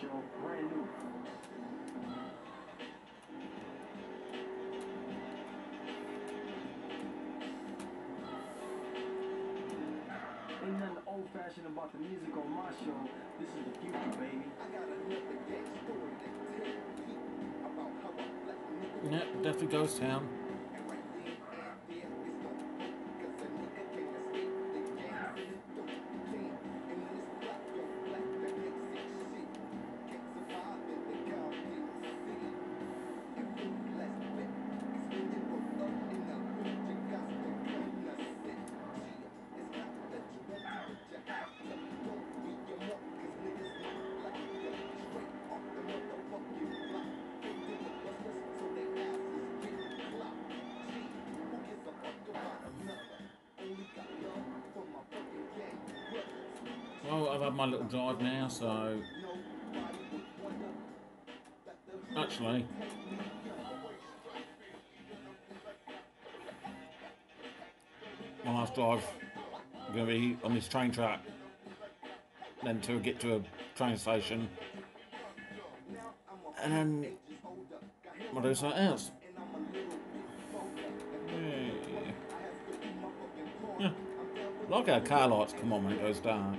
Show, brand new. Ain't nothing old-fashioned about the music on my show. This is the future, baby. I got another gay story to tell about how I left nigga. Yeah, definitely Ghost Town. Well, I've had my little drive now, so actually, my last drive going to be on this train track, then to get to a train station, and then we'll do something else. Yeah. Like how car lights come on when it goes dark.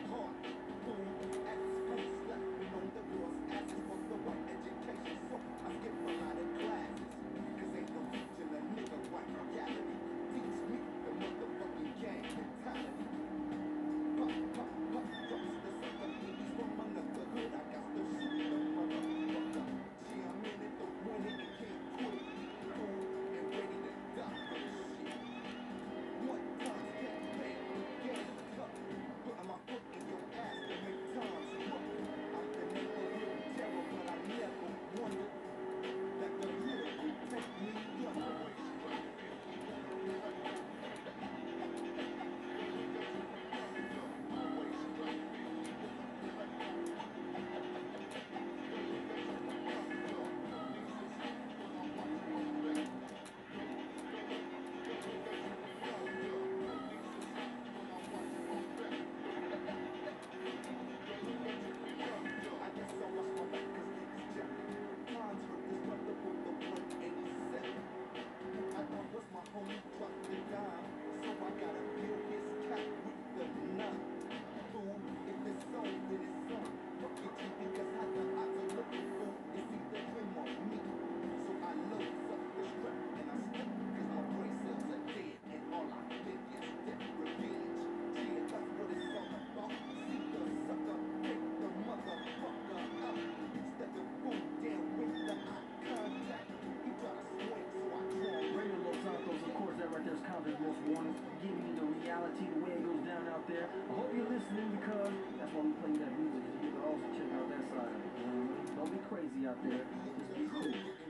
Out there, just be cool.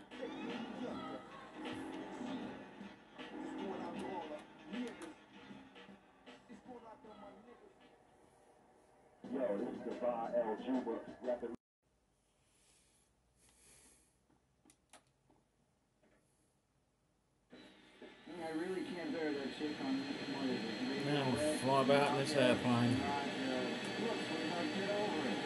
Yo, this is the Bar L Juba rapping. I really can't bear that chick on what is it? Now we'll fly about in this airplane. Look, sweetheart, get over it.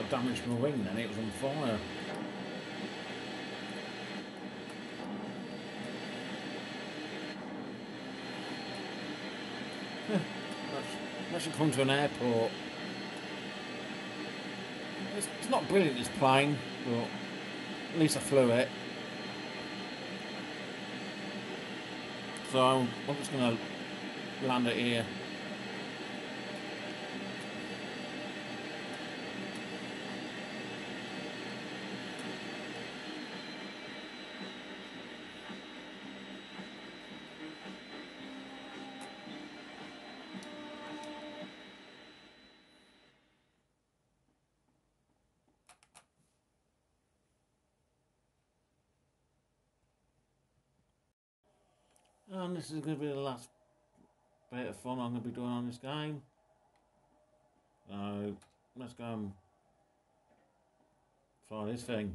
I'd damaged my wing then, it was on fire. That should come to an airport. It's not brilliant, this plane, but at least I flew it. So I'm just going to land it here. And this is going to be the last bit of fun I'm going to be doing on this game. So let's go and fly this thing.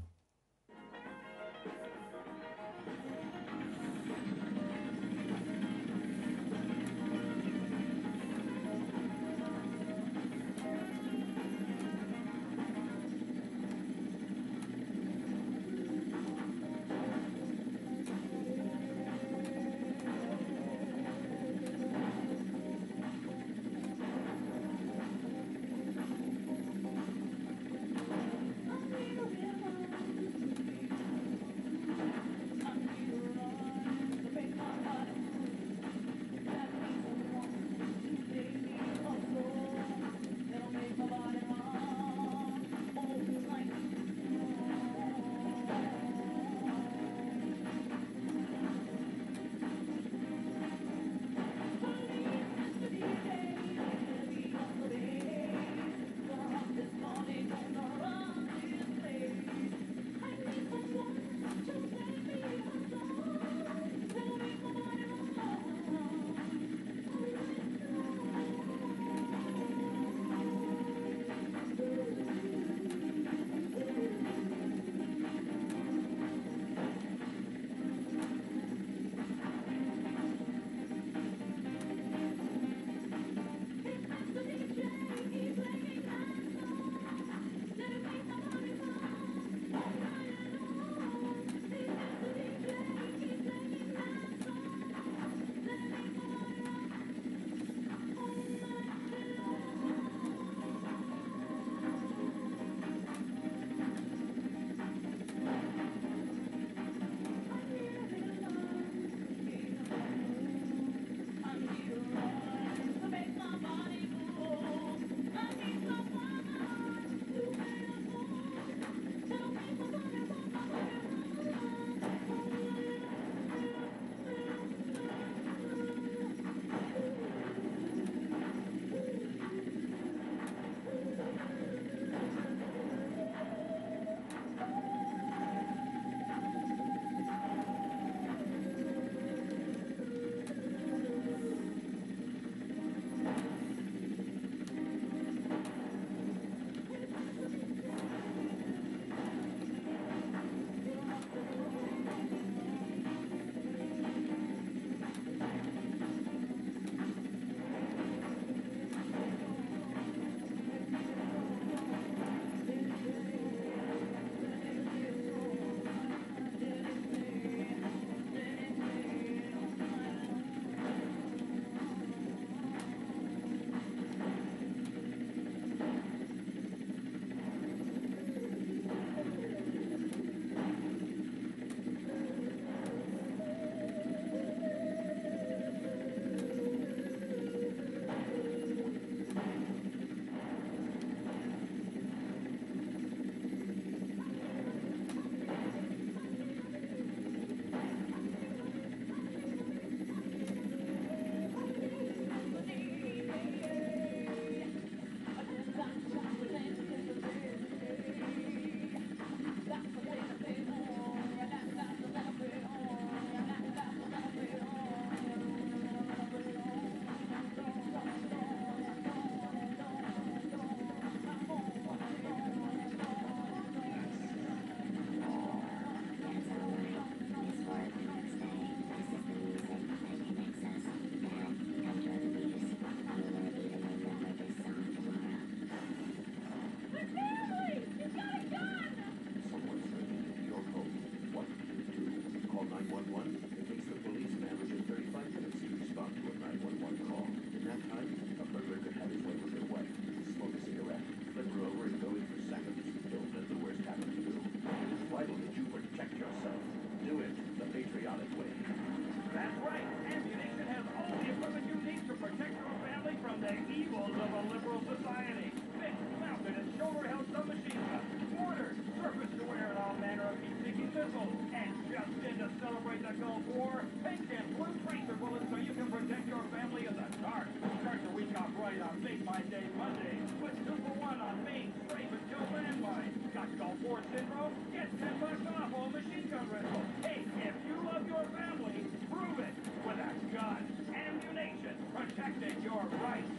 And to celebrate the Gulf War, pink and blue tracer bullets so you can protect your family in the dark. Start your week off right on Make My Day Monday with 2 for 1 on Main Spray with Joe Landmine. Got Gulf War syndrome? Get $10 off all machine gun rental. Hey, if you love your family, prove it with a gun. Ammunition, protecting your rights.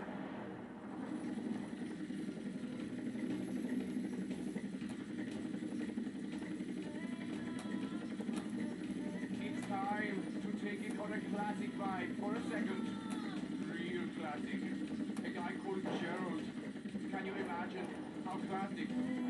It's time to take it on a classic ride for a second. Real classic. A guy called Gerald. Can you imagine how classic?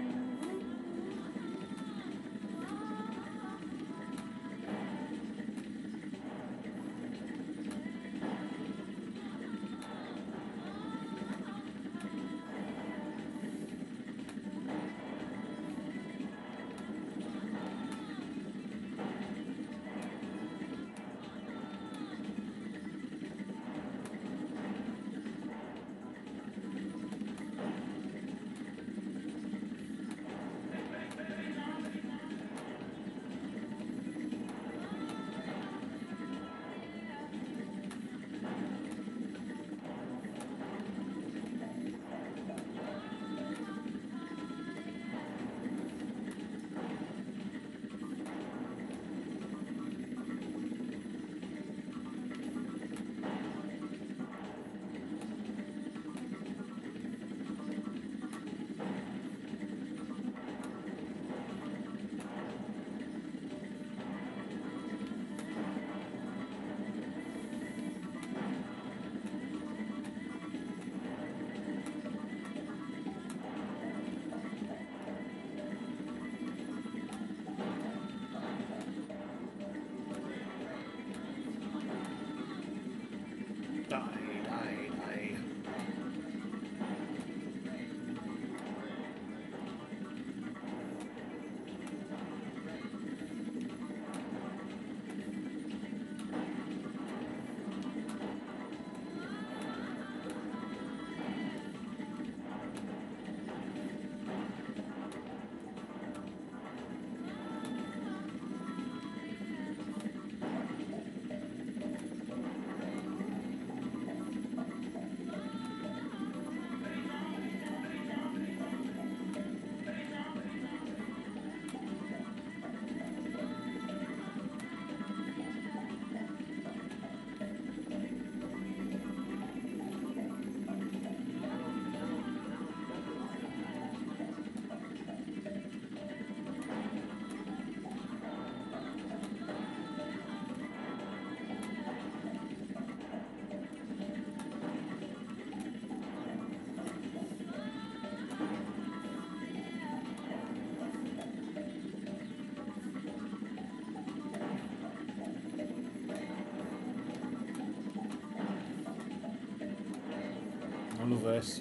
None of this.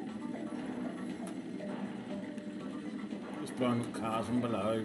Just blowing up cars from below.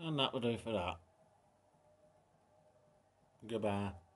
And that will do for that. Goodbye.